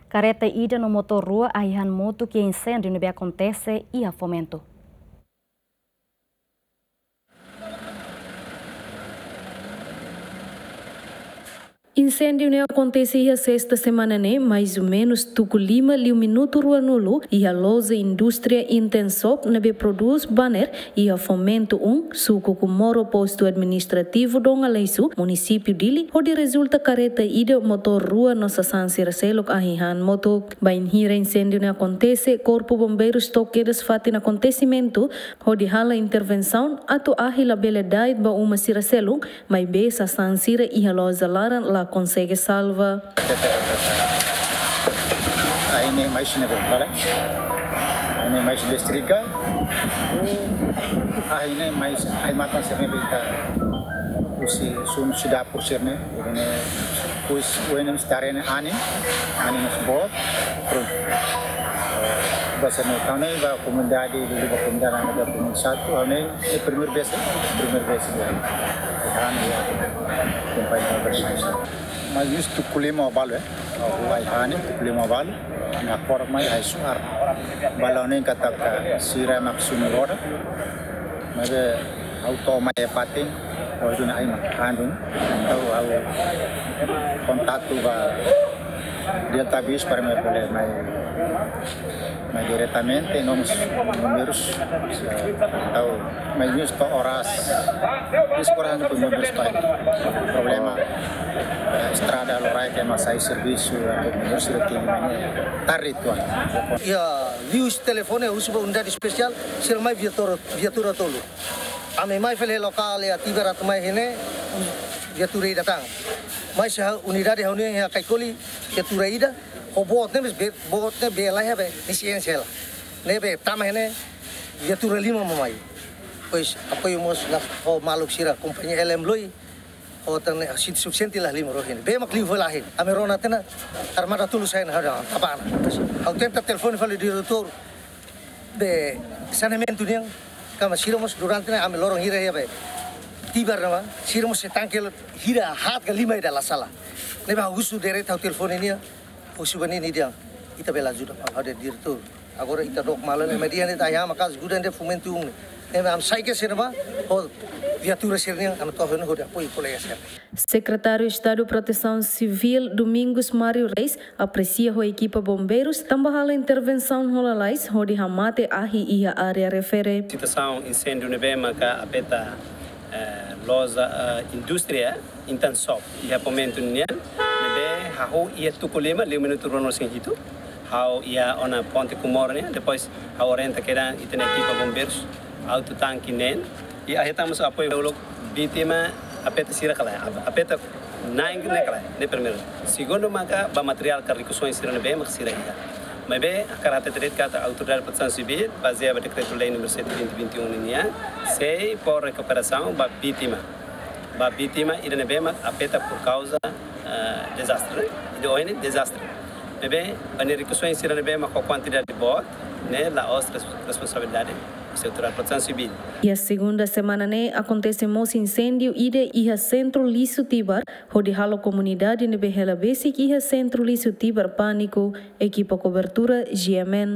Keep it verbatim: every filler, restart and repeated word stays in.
Kareta ida no motor rua ahihan mutuk que inséndio no akontese e a Fomentu. Incêndio ne acontece a sexta semana ne mais ou menos tuku lima li minuto rua nulu e a loja indústria intensop nebe produz banner e a Fomento um suco com moro posto administrativo do Aleisu município dili onde resulta careta ida motor rua nossa sansira selok ahihan moto bain hira incêndio ne acontece corpo bombeiros toquedas fatin acontecimento onde hala intervenção ato ahila beledait ba uma sira selok mai be sa sansira e a loja laran la consegue salva. Aí nem mais ne vale. Aí nem mais destriga. Aí nem mais aí matan serne bita. Usi sun sudah por serne. Ini us uenem starene ani ani nos bot. Bahasa ne kami ba comunidade di ba comunidade ada pun satu ani e primeiro vez primeiro vez kan ya companhia bermain mas isto kulima balu eh ai hani kulima balu na forma ai suar balone kata sira maksumi roda mas auto mai pating hoje na ai makandun então au contato ba dia tabis para me boleh mai mai diretamente nomes números atau mai news to horas discorrendo por números to problema estrada lorai que mas aí serviço números que tarito ya news telefone usuba unidade especial sir mai viatura viatura tolo ame mai fele lokal ya tibarat mai hene viatura datang mais unidade reunião ya kaikoli viatura ida o bot ne be bot ne be la hebe ciência lá ne be tama ne viatura lima mamai pois apoiamos na o maluk sira companhia L M loi o tan suficiente lá lima rohin be mak livo lá hin amerona tena armada tulus hain hada apana au tenta telefone fale diretor be saneamento niang kama siramos durante na ame lorong hira hebe tibar nama siramos setangkel hira hat ke lima ida la sala ne ba usu direct au telefone nia usuban ini dia ita bela ajuda ada diretor agora ita dok malan media ne taya maka ajuda de Fomentu ne am sai que serva o viatura sernia am to hono hoda apoio colega ser Secretário de Estado de Proteção Civil Domingos Mário Reis aprecia a equipa bombeiros também a intervenção rolalais onde hamate ahi e a área refere situação incêndio ne bema ka apeta loja indústria intensop e a Fomentu nian how ia tukulima lima minuto rono sing itu how ia ona ponte kumornya depois how renta kera itena equipa bombeiros auto tanque nen e a retamos apoio do vítima apeta sira kala apeta nang ne kala ne primeiro segundo maka ba material carregações sira bem mas sira ia mas bem a Kareta direito kata autoridade de proteção civil baseado no decreto lei número sete barra vinte e um nia sei por recuperação ba vítima ba vítima ida bem apeta por causa Uh, desastre, de hoje desastre. Bem, a negociação será bem uma quantidade de bot, né, la outra responsabilidade do setor de proteção civil. E a segunda semana né acontece mais incêndio ide e a centro liso tibar, onde halo comunidade ne behela basic e a centro liso tibar pânico, equipa cobertura G M N.